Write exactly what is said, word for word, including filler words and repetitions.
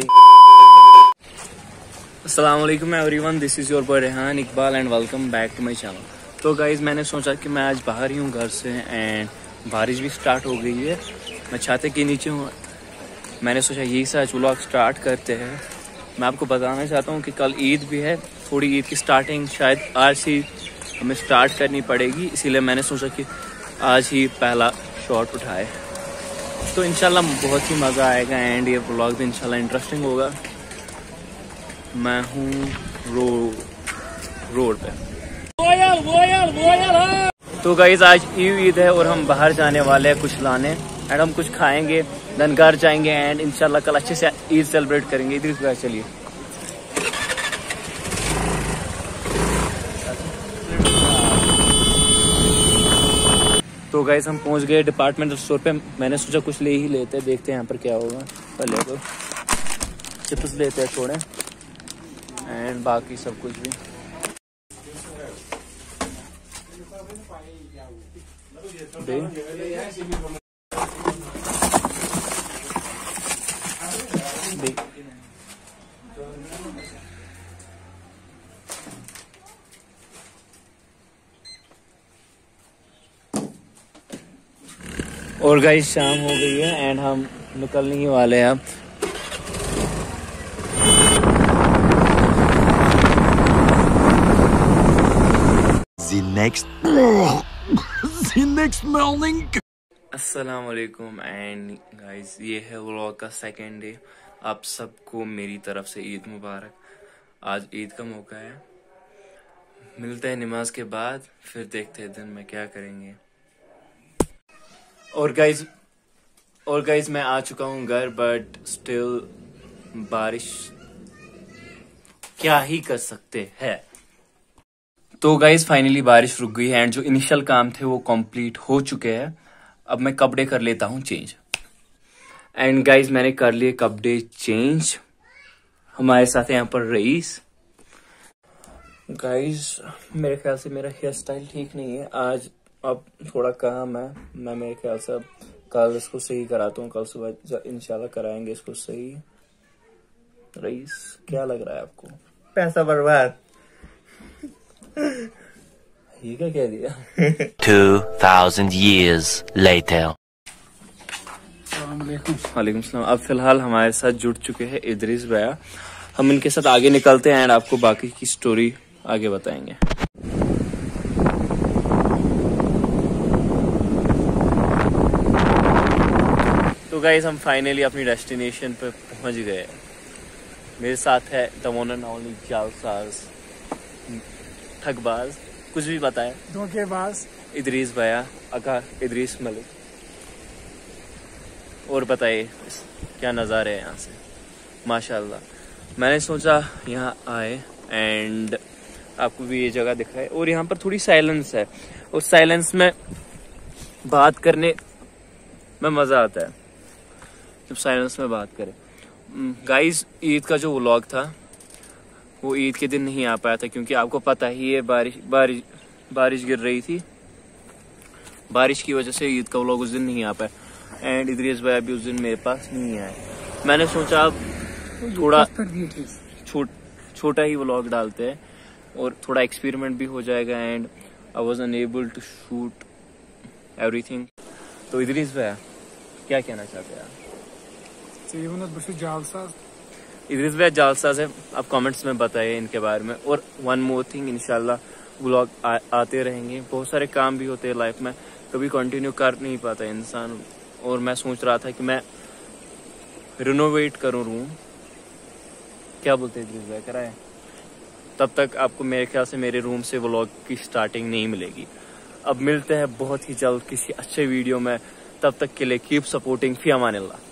भी। अस्सलाम वालेकुम everyone, this is your boy Rehan Iqbal and welcome back to my channel. तो गाइज़ मैंने सोचा कि मैं आज बाहर ही हूँ घर से एंड बारिश भी स्टार्ट हो गई है। मैं छाते के नीचे हूँ। मैंने सोचा यही सा आज व्लॉग स्टार्ट करते हैं। मैं आपको बताना चाहता हूँ कि कल ईद भी है, थोड़ी ईद की स्टार्टिंग शायद आज ही हमें स्टार्ट करनी पड़ेगी, इसीलिए मैंने सोचा कि आज ही पहला शॉट उठाए तो इंशाल्लाह बहुत ही मज़ा आएगा एंड ये व्लॉग भी इंशाल्लाह इंटरेस्टिंग होगा। मैं हूँ रो रोड पे। वोयल, वोयल, वोयल। तो गाइस आज ईद है और हम बाहर जाने वाले हैं कुछ लाने एंड हम कुछ खाएंगे, देन घर जाएंगे एंड इंशाल्लाह कल अच्छे से ईद सेलिब्रेट करेंगे। इधर से चलिए। तो गाइस हम पहुंच गए डिपार्टमेंटल स्टोर पे। मैंने सोचा कुछ ले ही लेते हैं, देखते हैं यहाँ पर क्या होगा। पहले तो चिप्स लेते हैं थोड़े एंड बाकी सब कुछ भी। देख और गाइस शाम हो गई है एंड हम निकलने ही वाले हैं अब। The next the next morning. अस्सलाम वालेकुम एंड गाइस ये है व्लॉग का सेकेंड डे। आप सबको मेरी तरफ से ईद मुबारक। आज ईद का मौका है। मिलते हैं नमाज के बाद, फिर देखते हैं दिन में क्या करेंगे। और गाइज और गाइज मैं आ चुका हूँ घर, बट स्टिल बारिश क्या ही कर सकते हैं। तो गाइज फाइनली बारिश रुक गई है एंड जो इनिशियल काम थे वो कंप्लीट हो चुके हैं। अब मैं कपड़े कर लेता हूँ चेंज एंड गाइज मैंने कर लिए कपड़े चेंज। हमारे साथ है यहाँ पर रईस। गाइज मेरे ख्याल से मेरा हेयर स्टाइल ठीक नहीं है आज, अब थोड़ा काम है। मैं मेरे ख्याल से अब कल इसको सही कराता हूँ, कल सुबह इंशाल्लाह कराएंगे इसको सही। रईस क्या लग रहा है आपको? पैसा बर्बाद। ये क्या कह दिया? Two thousand years later. वालेकुम सलाम। अब फिलहाल हमारे साथ जुड़ चुके हैं इदरीस भैया। हम इनके साथ आगे निकलते हैं एंड आपको बाकी की स्टोरी आगे बताएंगे। तो गाइस हम फाइनली अपनी डेस्टिनेशन पे पहुंच गए। मेरे साथ है द वन एंड ओनली जालसाज, ठगबाज, कुछ भी बताए, धोखेबाज इदरीस भैया, अका इदरीस मलिक। और बताइए क्या नज़ारे हैं यहाँ से, माशाल्लाह। मैंने सोचा यहाँ आए एंड आपको भी ये जगह दिखाए। और यहाँ पर थोड़ी साइलेंस है, उस साइलेंस में बात करने में मज़ा आता है जब साइलेंस में बात करें। गाइस ईद का जो व्लॉग था वो ईद के दिन नहीं आ पाया था क्योंकि आपको पता ही है बारिश बारिश बारिश गिर रही थी। बारिश की वजह से ईद का व्लॉग उस दिन नहीं आ पाया एंड इदरीस भाई भी उस दिन मेरे पास नहीं आए। मैंने सोचा अब थोड़ा छोट छोटा ही व्लॉग डालते हैं और थोड़ा एक्सपेरिमेंट भी हो जाएगा and I was unable to shoot everything. तो इदरीस भाई क्या कहना चाहते हैं आप? इदरीस भाई जालसाज है, आप कमेंट्स में बताइए इनके बारे में। और वन मोर थिंग, इंशाल्लाह व्लॉग आ, आते रहेंगे। बहुत सारे काम भी होते हैं लाइफ में, कभी कंटिन्यू कर नहीं पाता इंसान। और मैं सोच रहा था कि मैं रिनोवेट करूं रूम, क्या बोलते हैं इदरीस भाई, कराए? तब तक आपको मेरे ख्याल से मेरे रूम से व्लॉग की स्टार्टिंग नहीं मिलेगी। अब मिलते हैं बहुत ही जल्द किसी अच्छे वीडियो में, तब तक के लिए कीप सपोर्टिंग। फी अमान अल्लाह।